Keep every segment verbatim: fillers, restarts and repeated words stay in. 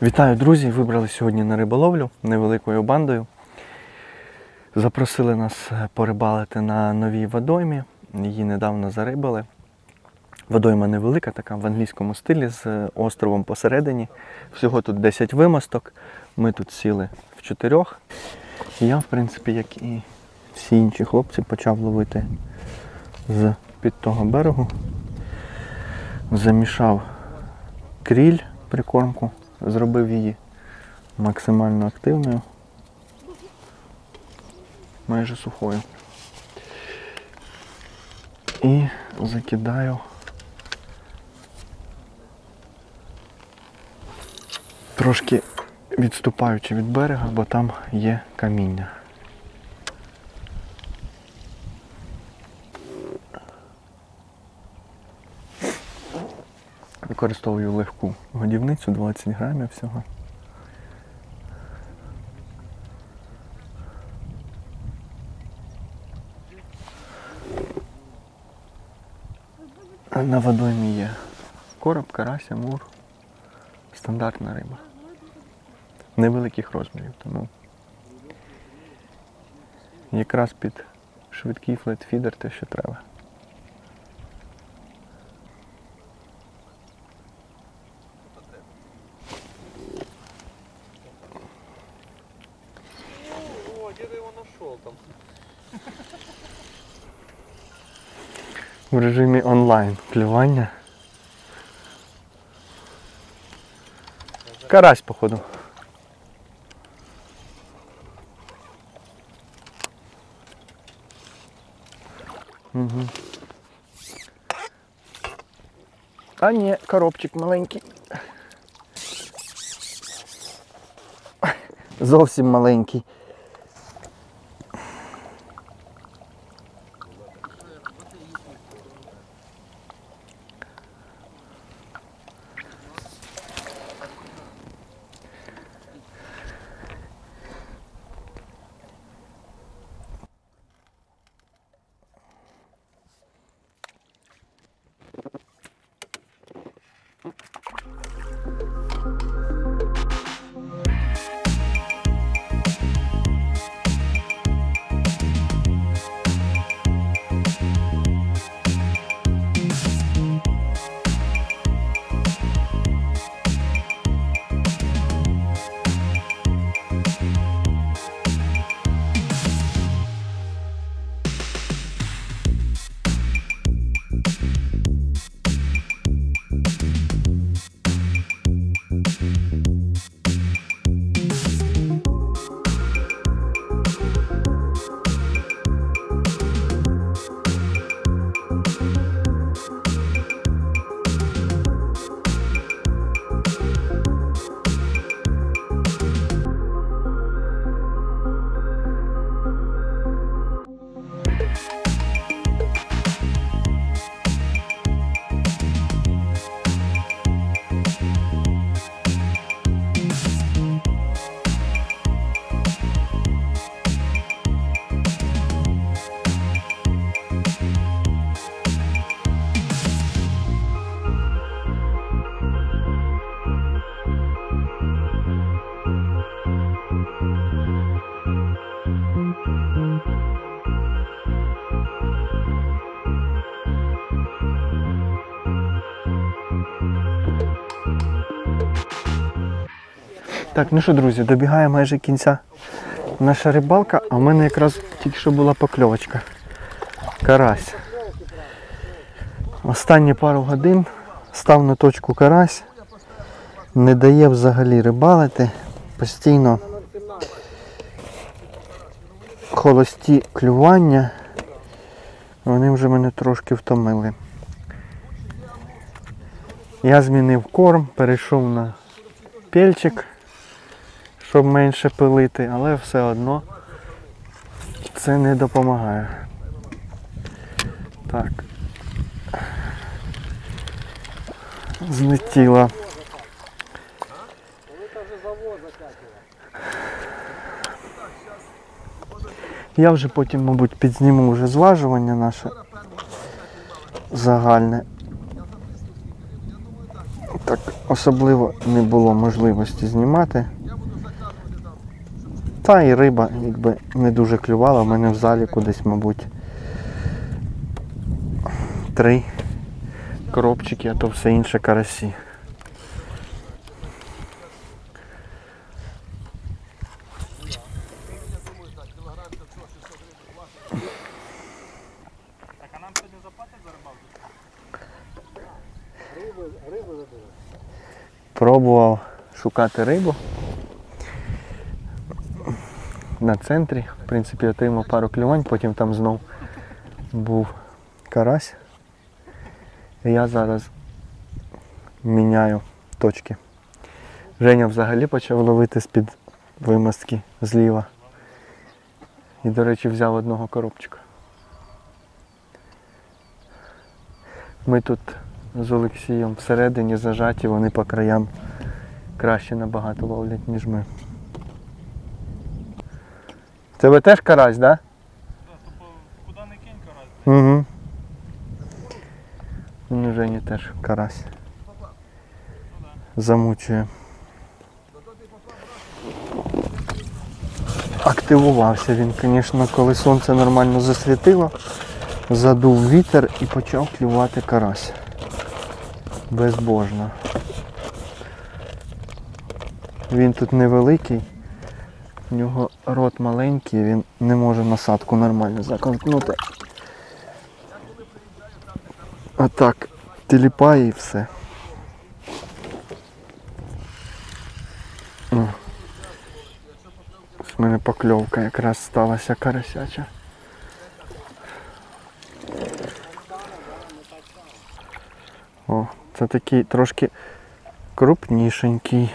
Вітаю, друзі! Вибрали сьогодні на риболовлю невеликою бандою. Запросили нас порибалити на новій водоймі. Її недавно зарибали. Водойма невелика, така в англійському стилі, з островом посередині. Всього тут десять вимосток. Ми тут сіли в чотирьох. І я, в принципі, як і всі інші хлопці, почав ловити з-під того берегу. Замішав кріль, прикормку. Зробив її максимально активною, майже сухою. І закидаю трошки відступаючи від берега, бо там є каміння. Використовую легку годівницю, двадцять грамів всього. На водоймі є короб, карась, амур. Стандартна риба. Невеликих розмірів, тому якраз під швидкий флетфідер те, що треба. В режимі онлайн клювання. Карась, походу. Угу. А ні, коробчик маленький. Зовсім маленький. Так, ну що, друзі, добігає майже кінця наша рибалка, а в мене якраз тільки що була покльовочка. Карась. Останні пару годин став на точку карась, не дає взагалі рибалити, постійно холості клювання, вони вже мене трошки втомили. Я змінив корм, перейшов на пельчик, щоб менше пилити, але все одно це не допомагає. Так. Злетіла. Я вже потім, мабуть, підзніму вже зважування наше загальне. Так. особливо не було можливості знімати. Та і риба якби не дуже клювала, в мене в заліку десь, мабуть, три коробчики, а то все інше карасі. Так, а нам сьогодні заплатять за рибалку? Пробував шукати рибу на центрі. В принципі, отримав пару клювань, потім там знов був карась. І я зараз міняю точки. Женя взагалі почав ловити з-під вимостки зліва. І, до речі, взяв одного коробчика. Ми тут з Олексієм всередині зажаті, вони по краям краще набагато ловлять, ніж ми. В тебе теж карась, так? Да? Так, куди не кинь карась. Угу. Ну, Жені теж карась. Замучує. Активувався він, звісно, коли сонце нормально засвітило, задув вітер і почав клювати карась. Безбожно. Він тут невеликий, в нього рот маленький, він не може насадку нормально заковтнути. А так, тіліпає і все. О. Ось в мене покльовка якраз сталася карасяча. О, це такий трошки крупнішенький.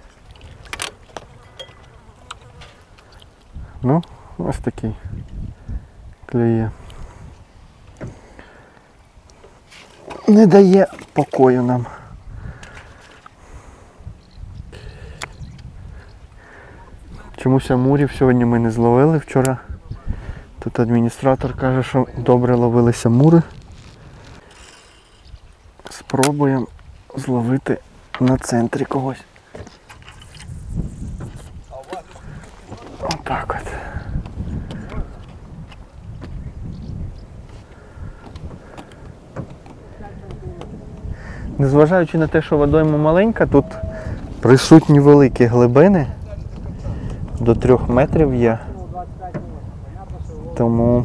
Ну, ось такий клює. Не дає покою нам. Чомусь амурів сьогодні ми не зловили вчора. Тут адміністратор каже, що добре ловилися амури. Спробуємо зловити на центрі когось. Отак от. Незважаючи на те, що водойма маленька, тут присутні великі глибини. До трьох метрів є. Тому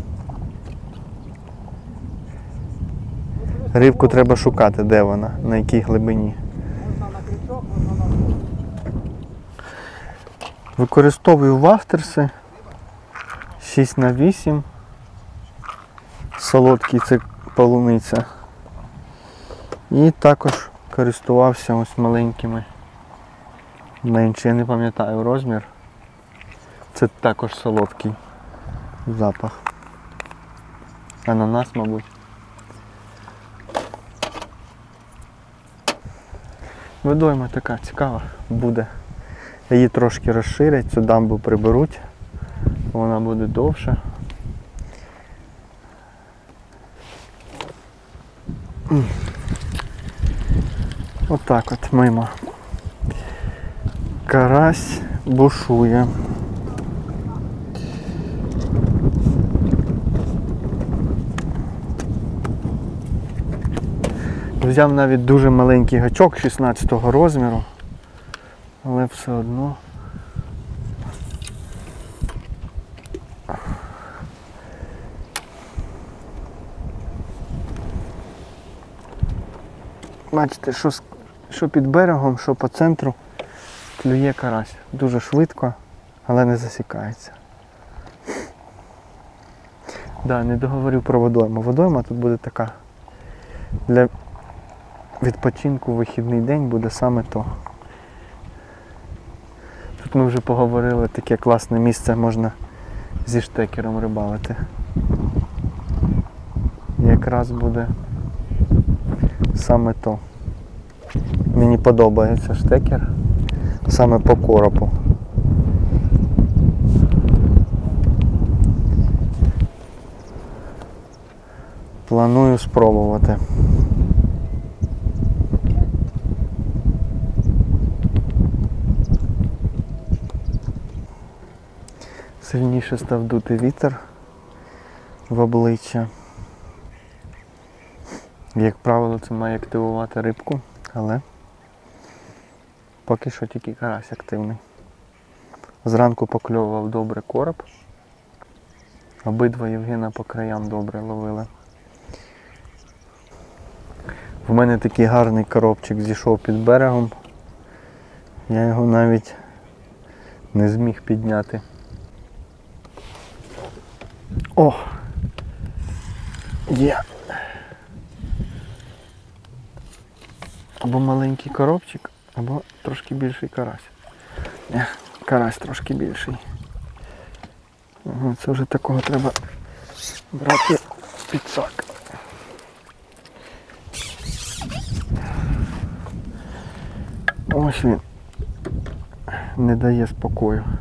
рибку треба шукати, де вона, на якій глибині. Використовую вафтерси шість на вісім. Солодкий це полуниця. І також користувався ось маленькими. Менше, я не пам'ятаю розмір. Це також солодкий запах. Ананас, мабуть. Водойма така цікава буде. Її трошки розширять, цю дамбу приберуть. Вона буде довша. Отак от мимо. Карась бушує. Взяв навіть дуже маленький гачок шістнадцятого розміру, але все одно. Бачите, що, що під берегом, що по центру клює карась. Дуже швидко, але не засікається. Да, не договорив про водойму. Водойма тут буде така. Для відпочинку в вихідний день буде саме то. Тут ми вже поговорили, таке класне місце, можна зі штекером рибалити. Якраз буде саме то. Мені подобається штекер саме по коропу. Планую спробувати. Сильніше став дути вітер в обличчя. Як правило, це має активувати рибку, але поки що тільки карась активний. Зранку покльовував добре короб. Обидва Євгена по краям добре ловили. В мене такий гарний коробчик зійшов під берегом. Я його навіть не зміг підняти. О! Є! Або маленький коробчик, або трошки більший карась. Ні, карась трошки більший. Ага, це вже такого треба брати підсак. Ось він не дає спокою.